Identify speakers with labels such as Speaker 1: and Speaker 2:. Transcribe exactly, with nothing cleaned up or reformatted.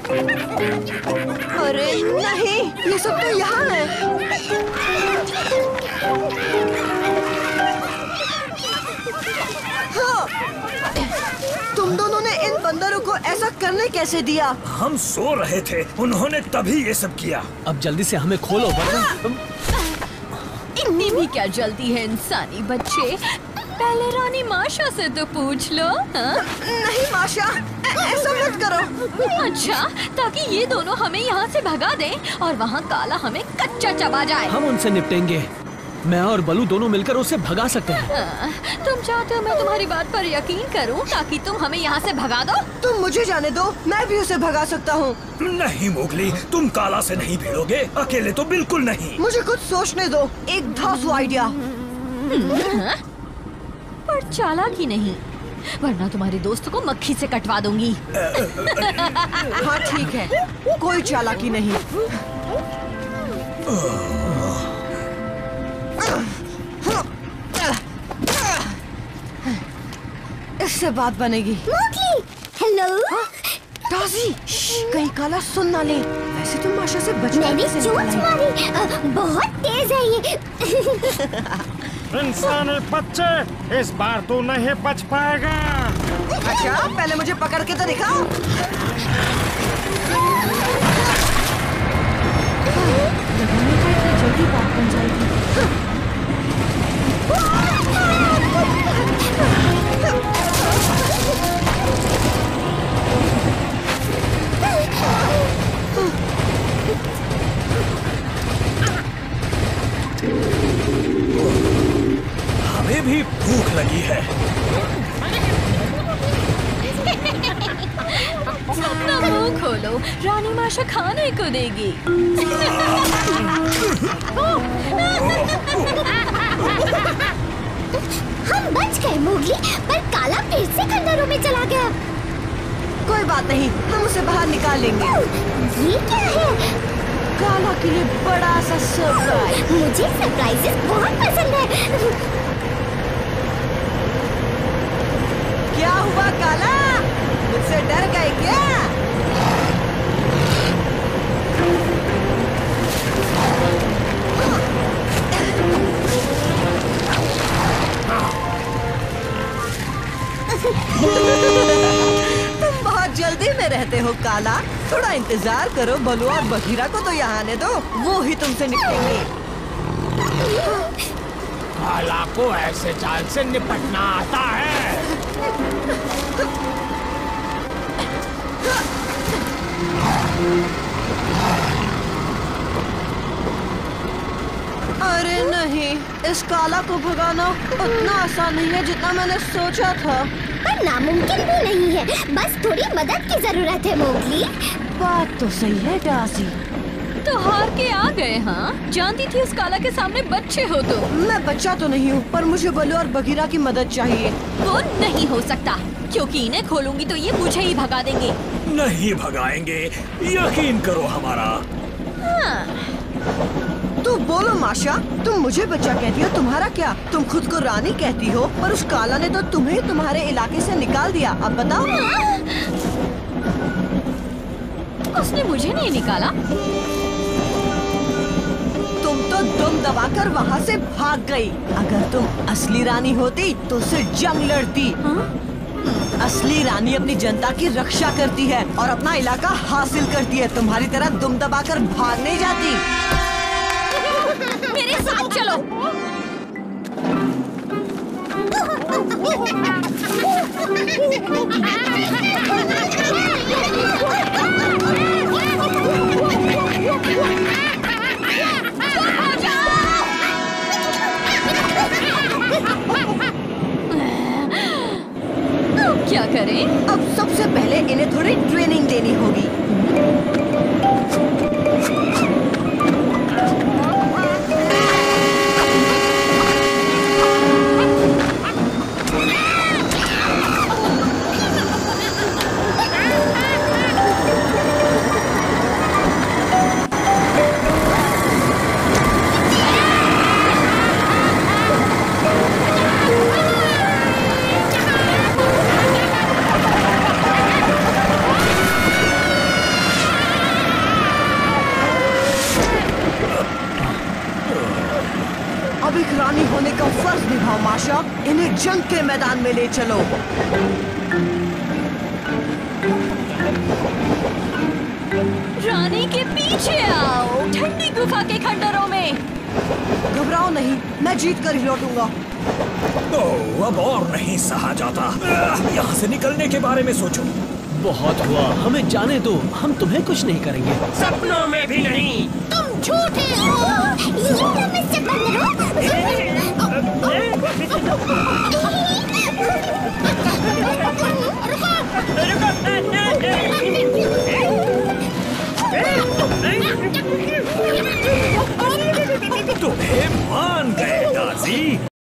Speaker 1: अरे नहीं, ये सब तो यहाँ है। हाँ। तुम दोनों ने इन बंदरों को ऐसा करने कैसे दिया?
Speaker 2: हम सो रहे थे, उन्होंने तभी ये सब किया।
Speaker 3: अब जल्दी से हमें खोलो वरना
Speaker 4: इतनी भी क्या जल्दी है इंसानी बच्चे? पहले रानी माशा से तो पूछ लो। हा?
Speaker 1: नहीं माशा, ऐसा मत करो।
Speaker 4: अच्छा, ताकि ये दोनों हमें यहाँ से भगा दें और वहाँ काला हमें कच्चा चबा जाए।
Speaker 3: हम उनसे निपटेंगे। मैं और बलू दोनों मिलकर उसे भगा सकते हैं।
Speaker 4: हाँ, तुम चाहते हो मैं तुम्हारी बात पर यकीन करूं ताकि तुम हमें यहाँ से भगा दो?
Speaker 1: तुम मुझे जाने दो, मैं भी उसे भगा सकता हूँ।
Speaker 2: नहीं मोगली, तुम काला से नहीं भिड़ोगे, अकेले तो बिल्कुल नहीं।
Speaker 1: मुझे कुछ सोचने दो, एक धांसू आइडिया।
Speaker 4: हाँ? पर चालाकी नहीं, वरना तुम्हारे दोस्त को मक्खी से कटवा दूंगी।
Speaker 1: हाँ ठीक है, कोई चालाकी नहीं। इससे बात बनेगी।
Speaker 5: Mowgli, hello.
Speaker 1: दाजी, कहीं काला सुन ना ले। वैसे तुम माशा से बचने
Speaker 5: मैंने
Speaker 1: कैसे
Speaker 5: चोट
Speaker 1: निकल आई?
Speaker 5: मारी, अ, बहुत तेज है ये।
Speaker 6: इंसानी बच्चे, इस बार तू नहीं बच पाएगा।
Speaker 1: अच्छा, पहले मुझे पकड़ के तो दिखाओ। जल्दी बात बन जाएगी।
Speaker 2: हमें भी भूख लगी है।
Speaker 4: अपना मुंह खोलो, रानी माशा खाने को देगी।
Speaker 5: हम बच गए मोगली, पर काला फिर से खंडरों में चला गया।
Speaker 1: कोई बात नहीं, हम उसे बाहर निकाल लेंगे।
Speaker 5: ये क्या है?
Speaker 1: काला के लिए बड़ा सा सरप्राइज।
Speaker 5: मुझे सरप्राइजेस बहुत पसंद है।
Speaker 1: क्या हुआ काला? मुझसे डर गए क्या? तुम बहुत जल्दी में रहते हो काला। थोड़ा इंतजार करो, बलू और बघीरा को तो यहाँ आने दो, वो ही तुमसे निपटेंगे।
Speaker 6: काला को ऐसे चाल से निपटना आता है।
Speaker 1: अरे नहीं, इस काला को भगाना उतना आसान नहीं है जितना मैंने सोचा था।
Speaker 5: पर नामुमकिन भी नहीं है, बस थोड़ी मदद की जरूरत है मोगली।
Speaker 1: बात तो सही है दासी।
Speaker 4: तो हार के आ गए? हाँ, जानती थी उस काला के सामने बच्चे हो तो।
Speaker 1: मैं बच्चा तो नहीं हूँ, पर मुझे बलू और बघीरा की मदद चाहिए।
Speaker 4: वो नहीं हो सकता, क्योंकि इन्हें खोलूंगी तो ये मुझे ही भगा देंगे।
Speaker 2: नहीं भगाएंगे, यकीन करो हमारा।
Speaker 4: हाँ।
Speaker 1: तो बोलो माशा, तुम मुझे बच्चा कहती हो, तुम्हारा क्या? तुम खुद को रानी कहती हो, पर उस काला ने तो तुम्हें तुम्हारे इलाके से निकाल दिया। अब बताओ।
Speaker 4: उसने मुझे नहीं निकाला।
Speaker 1: तुम तो दम दबाकर वहाँ से भाग गई। अगर तुम असली रानी होती तो उससे जंग लड़ती।
Speaker 4: हाँ?
Speaker 1: असली रानी अपनी जनता की रक्षा करती है और अपना इलाका हासिल करती है। तुम्हारी तरह दुम दबाकर भाग नहीं जाती।
Speaker 4: मेरे साथ चलो। अब क्या करें?
Speaker 1: अब सबसे पहले इन्हें थोड़ी ट्रेनिंग देनी होगी। माशा, इन्हें जंग के मैदान में ले चलो।
Speaker 4: रानी के पीछे आओ, ठंडी गुफा के खंडरों में।
Speaker 1: घबराओ नहीं, मैं जीत कर ही लौटूंगा।
Speaker 2: ओह, अब और नहीं सहा जाता। यहाँ से निकलने के बारे में सोचो।
Speaker 3: बहुत हुआ, हमें जाने दो, हम तुम्हें कुछ नहीं करेंगे।
Speaker 6: सपनों में भी नहीं।
Speaker 5: तुम झूठे हो। ये तो मिस्टर बंदरो।